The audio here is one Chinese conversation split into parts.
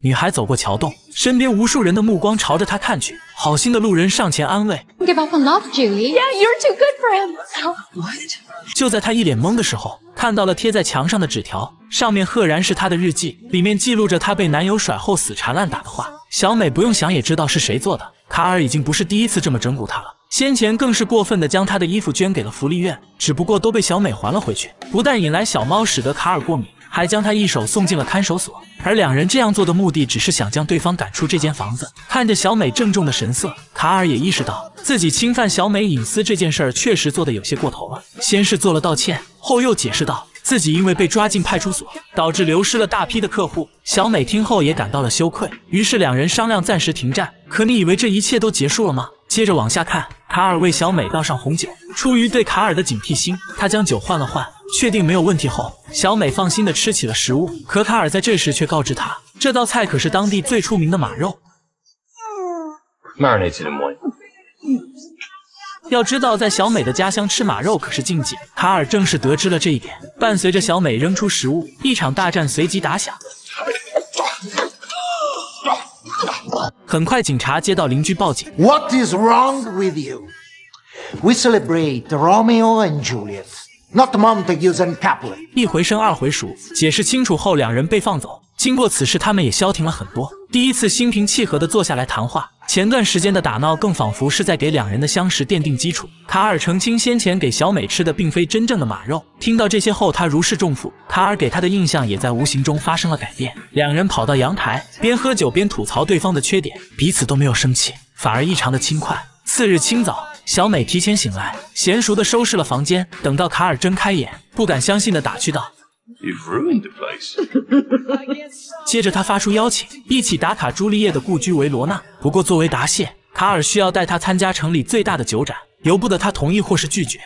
女孩走过桥洞，身边无数人的目光朝着她看去。好心的路人上前安慰 Give up on love, Julie. Yeah, you're too good for him. What? 就在她一脸懵的时候，看到了贴在墙上的纸条，上面赫然是她的日记，里面记录着她被男友甩后死缠烂打的话。小美不用想也知道是谁做的，卡尔已经不是第一次这么整蛊她了。 先前更是过分的将她的衣服捐给了福利院，只不过都被小美还了回去。不但引来小猫使得卡尔过敏，还将她一手送进了看守所。而两人这样做的目的，只是想将对方赶出这间房子。看着小美郑重的神色，卡尔也意识到自己侵犯小美隐私这件事儿确实做得有些过头了。先是做了道歉，后又解释道自己因为被抓进派出所，导致流失了大批的客户。小美听后也感到了羞愧，于是两人商量暂时停战。可你以为这一切都结束了吗？ 接着往下看，卡尔为小美倒上红酒。出于对卡尔的警惕心，他将酒换了换，确定没有问题后，小美放心的吃起了食物。可卡尔在这时却告知她，这道菜可是当地最出名的马肉。 Marinated in what? 要知道，在小美的家乡吃马肉可是禁忌。卡尔正是得知了这一点，伴随着小美扔出食物，一场大战随即打响。 很快，警察接到邻居报警。 What is wrong with you? We celebrate Romeo and Juliet, not Montagues and Capulet. 一回生二回熟，解释清楚后，两人被放走。经过此事，他们也消停了很多，第一次心平气和地坐下来谈话。前段时间的打闹更仿佛是在给两人的相识奠定基础。卡尔澄清，先前给小美吃的并非真正的马肉。听到这些后，他如释重负。卡尔给他的印象也在无形中发生了改变。两人跑到阳台，边喝酒边吐槽对方的缺点，彼此都没有生气，反而异常的轻快。次日清早，小美提前醒来，娴熟地收拾了房间。等到卡尔睁开眼，不敢相信地打趣道。 You've ruined the place. 接着他发出邀请，一起打卡朱丽叶的故居维罗纳。不过作为答谢，卡尔需要带他参加城里最大的酒展，由不得他同意或是拒绝。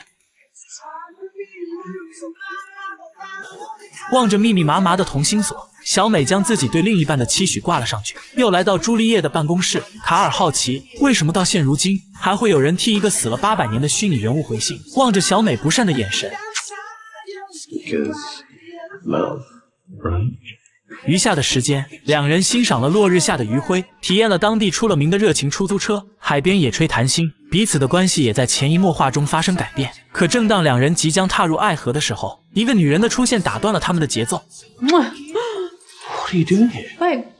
望着密密麻麻的同心锁，小美将自己对另一半的期许挂了上去。又来到朱丽叶的办公室，卡尔好奇为什么到现如今还会有人替一个死了800年的虚拟人物回信。望着小美不善的眼神。 Because love, right? 余下的时间，两人欣赏了落日下的余晖，体验了当地出了名的热情出租车，海边野炊谈心，彼此的关系也在潜移默化中发生改变。可正当两人即将踏入爱河的时候，一个女人的出现打断了他们的节奏。 What are you doing here? Babe.